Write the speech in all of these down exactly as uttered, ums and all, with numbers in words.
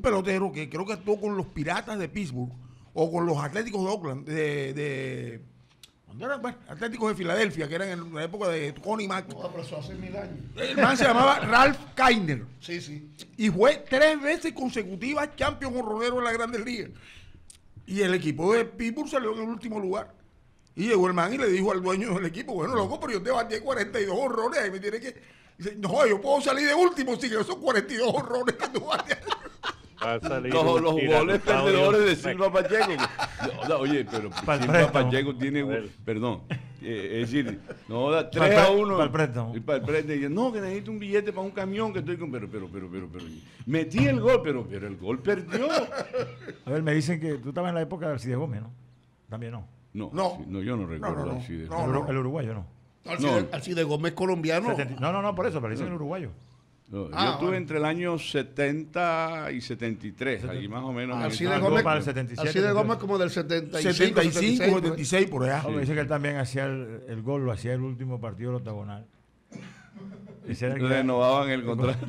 pelotero que creo que actuó con los Piratas de Pittsburgh o con los Atléticos de Oakland, de, de ¿dónde eran? Bueno, Atléticos de Filadelfia, que eran en la época de Connie Mack. No, pero eso hace mil años. El man se llamaba Ralph Kiner. Sí, sí. Y fue tres veces consecutivas champion honronero en la Grandes Ligas. Y el equipo de Pittsburgh salió en el último lugar. Y llegó el man y le dijo al dueño del equipo, bueno, loco, pero yo te batí cuarenta y dos honrones, ahí me tiene que... Dice, no, yo puedo salir de último, sí, que esos cuarenta y dos honrones que tú bateas. Los, los goles perdedores de Silva Pacheco. No, no, oye, pero Pa'l Silva préstamo. Pacheco tiene, perdón, eh, es decir, no da tres a uno. Para el préstamo. Y para el préstamo. Y yo, no, que necesito un billete para un camión que estoy con. Pero, pero, pero, pero, pero. Metí el gol, pero, pero el gol perdió. A ver, me dicen que tú estabas en la época de Alcides Gómez, ¿no? También no. No, No. sí, no, yo no recuerdo no, no. así de. No, el, uru- el uruguayo, ¿no. Alcide, No. Alcide Gómez colombiano. setenta no, no, no, por eso, pero dicen el uruguayo. No, Ah, yo estuve bueno. entre el año setenta y setenta y tres, ahí más o menos. en Alcide esa- Gómez, para el setenta y siete, Alcide Gómez setenta y siete. como del setenta y cinco, setenta y cinco, setenta y seis, setenta y seis, por allá. No, me dice que él también hacía el, el gol, lo hacía el último partido del octagonal. Ese era el que- Renovaban el contrato.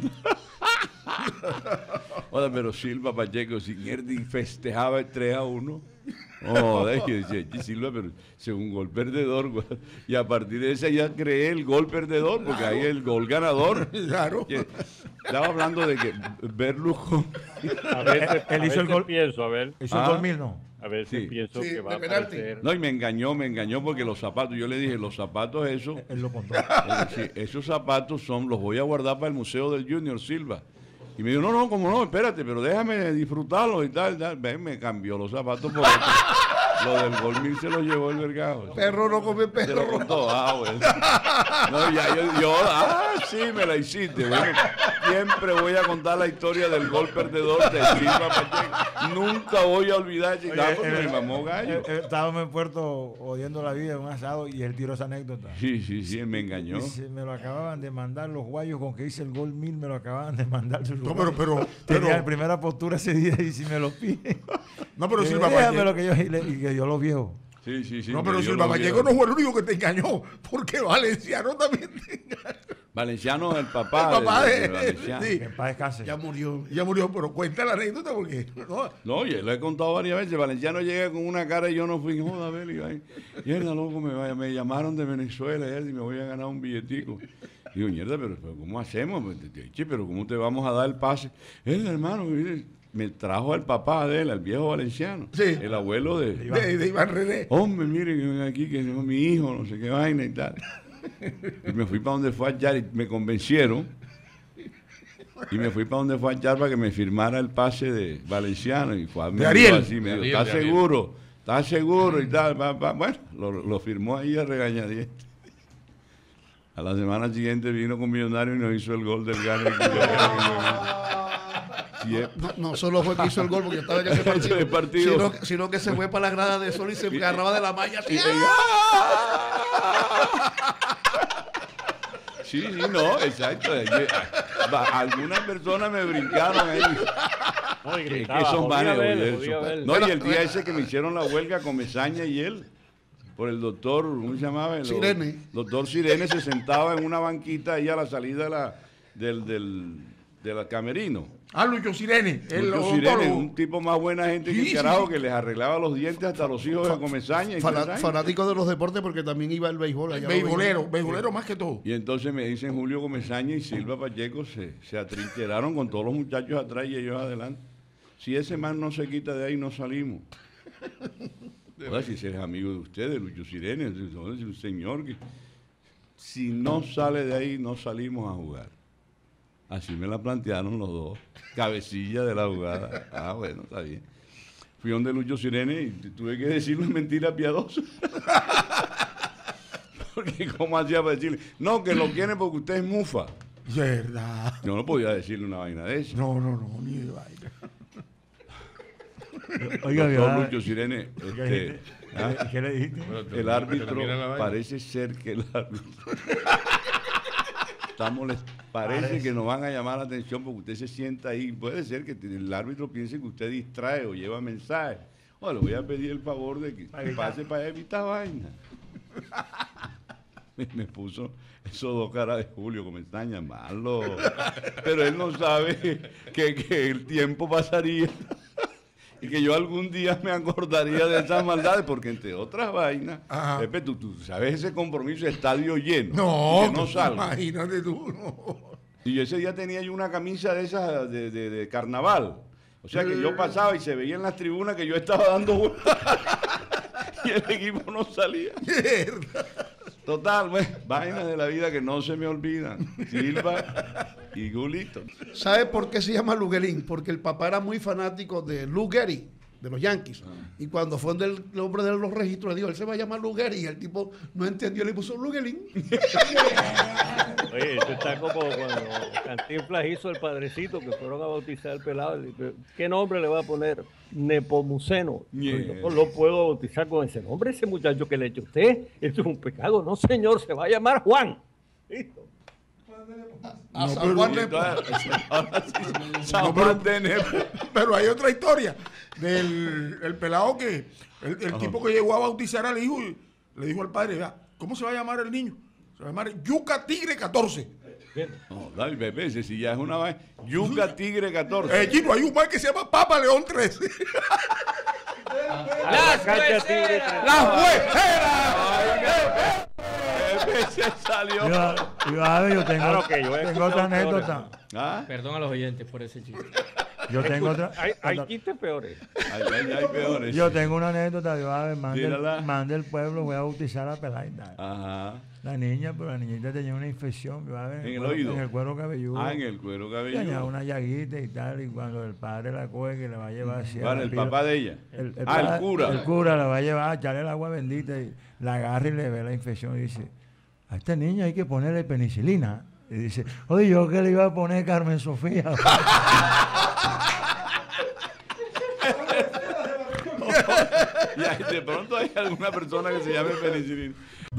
Oye, pero Silva Pacheco, sin Erdi festejaba el tres a uno. Oh, es que decía, "Che, Silva, pero según un gol perdedor, güey". Y a partir de ese ya creé el gol perdedor, porque ahí el gol ganador. Claro. Que estaba hablando de que Berlusconi. A veces, Él a hizo el veces gol. pienso, a ver, Hizo Ah. el gol mil, ¿no? a veces Sí. pienso Sí, que va de a penalti. aparecer. No, y me engañó, me engañó porque los zapatos, yo le dije, los zapatos esos, Él lo contó. eh, sí, esos zapatos son, los voy a guardar para el Museo del Junior Silva. Y me dijo, no, no, como no, espérate, pero déjame disfrutarlos y tal, tal. Ven, me cambió los zapatos por otro. Lo del gol mil se lo llevó el vergado. Perro no come Te lo perro. contó, ah, bueno. No, ya yo, yo, ah, sí, me la hiciste. Bueno, siempre voy a contar la historia del gol perdedor de Silva Pacheco. Nunca voy a olvidar, chica, porque Oye, me mamó gallo. eh, eh, Estábamos en Puerto odiando la vida en un asado y él tiró esa anécdota. Sí, sí, sí, él me engañó. Dice, me lo acababan de mandar los guayos con que hice el gol mil, me lo acababan de mandar. sus No, uruguayos. pero, pero, Tenía pero, la primera postura ese día y si me lo piden. no, pero que Silva déjame lo Pacheco. que yo, y, le- y que yo los viejos. Sí, sí, sí. No, me pero dio Silva los Pacheco viejos. no fue el único que te engañó, porque Valenciano también te engañó. Valenciano, el papá, El papá de, de- de Valenciano. sí. Que en paz descanse. Ya murió. Ya murió, pero cuenta la anécdota porque no, No, yo lo he contado varias veces. Valenciano llega con una cara y yo no fui. Joda, Beli, ay, mierda, loco, me, me llamaron de Venezuela y me voy a ganar un billetico. Digo, mierda, pero, pero ¿cómo hacemos? Che, pero ¿cómo te vamos a dar el pase? Él, hermano, mire, me trajo al papá de él, al viejo Valenciano. Sí. El abuelo de... de, de Iván René. Hombre, mire, que ven aquí, que es mi hijo, no sé qué vaina y tal. Y me fui para donde fue a hallar y me convencieron. Y me fui para donde fue a hallar para que me firmara el pase de Valenciano. Y fue a De Ariel. así, me dijo, De Ariel, ¿estás de Ariel. seguro? ¿Estás seguro? Y tal, pa, pa. Bueno, lo, lo firmó ahí a regañadientes. A la semana siguiente vino con Millonario y nos hizo el gol del gane. Sí, eh. No, no solo fue que hizo el gol porque estaba en ese partido, Ese partido. Sino, sino que se fue para la grada de Sol y se agarraba de la malla así. Y- Sí, sí, no, exacto. Va, Algunas personas me brincaron ahí. No, y Que, que gritaba, son "Jodí a vanes, Abel, oye, jodí eso". a Abel". No, y el día ese que me hicieron la huelga con Mezaña y él, por el doctor, ¿cómo se llamaba? El Sirene. Doctor Sirene se sentaba en una banquita ahí a la salida de la, del, del, de la camerino. Ah, Lucho Sirene, el Lucho Sirene, odontólogo. un tipo más buena gente que Sí, el sí, carajo, sí. que les arreglaba los dientes hasta los hijos de Comezaña. y Fana- Mezaña. fanático de los deportes porque también iba al béisbol. allá lo Beisbolero, veía. beisbolero más que todo. Y entonces me dicen Julio Comesaña y Silva Pacheco se, se atrincheraron con todos los muchachos atrás y ellos adelante. Si ese man no se quita de ahí, no salimos. Ahora, si eres amigo de ustedes, Lucho Sirene, es un señor que si no sale de ahí, no salimos a jugar. Así me la plantearon los dos. Cabecilla de la jugada. Ah, bueno, está bien. Fui donde Lucho Sirene y tuve que decirle una mentira piadosa. Porque ¿cómo hacía para decirle? No, que lo quieren porque usted es mufa. Verdad. Yo no podía decirle una vaina de eso. No, no, no, ni de vaina. Oiga, Doctor ¿verdad? Lucho Sirene, ¿Qué este, dijiste? ¿ah? ¿Qué le dijiste? El árbitro Termina la vaina. parece ser que el árbitro estamos les- parece, Parece. que nos van a llamar la atención porque usted se sienta ahí. Puede ser que el árbitro piense que usted distrae o lleva mensajes. O le voy a pedir el favor de que Para evitar. pase para evitar vaina. me, me puso esos dos caras de Julio que me están llamando. Pero él no sabe que, que el tiempo pasaría y que yo algún día me acordaría de esas maldades, porque entre otras vainas, Ajá. Pepe, tú, tú sabes ese compromiso, estadio lleno, No, y que no salga. imagínate tú. No. Y ese día tenía yo una camisa de esas de, de, de carnaval. O sea que yo pasaba y se veía en las tribunas que yo estaba dando vueltas y el equipo no salía. Mierda. Total, pues, vainas de la vida que no se me olvidan. Silva y Gulito. ¿Sabe por qué se llama Luguelín? Porque el papá era muy fanático de Lou Gehrig, de los Yankees. Y cuando fue donde el, el hombre de los registros le dijo, él se va a llamar Lou Gehrig, y el tipo no entendió, le puso Luguelín. Oye, esto está como cuando Cantinflas hizo el padrecito que fueron a bautizar al pelado. Le dijo, ¿qué nombre le va a poner? Nepomuceno. Yeah. Yo no lo puedo bautizar con ese nombre, ese muchacho que le echó usted. Esto es un pecado. No, señor, se va a llamar Juan. Listo. A No, San pero- Juan Y de- entonces, ahora sí, San No, Juan de Nepo. Pero hay otra historia del el pelado que, el, el tipo que llegó a bautizar al hijo y le dijo al padre, vea, ¿cómo se va a llamar el niño? Se va a llamar Yuca Tigre catorce. No, dale, Pepe, ese sí ya es una vaina. Yuca Tigre catorce. Eh, Gino, hay un mal que se llama Papa León trece. La cancha Tigre. ¡La hueseras! Pepe se salió. Yo, yo, a ver, yo tengo, Claro que yo he tengo escuchado otra peores. anécdota. ¿Ah? Perdón a los oyentes por ese chiste. Yo tengo otra. Hay, hay otra- chistes peores. Ay, ay, ay, peores. Yo tengo una anécdota. Yo, a ver, man Tírala. del, man del pueblo, voy a bautizar a Pelaida. Ajá. La niña, pero la niñita tenía una infección. Yo, a ver, ¿En el cuero- oído? En el cuero cabelludo. Ah, en el cuero Tenía cabelludo. una llaguita y tal. Y cuando el padre la coge, que le va a llevar hacia. Vale, el papá de ella. El, el ah, el padre- cura. El cura la va a llevar a echarle el agua bendita y la agarra y le ve la infección y dice, a esta niña hay que ponerle penicilina. Y dice, oye, yo que le iba a poner Carmen Sofía. Y ahí de pronto hay alguna persona que se llame penicilina.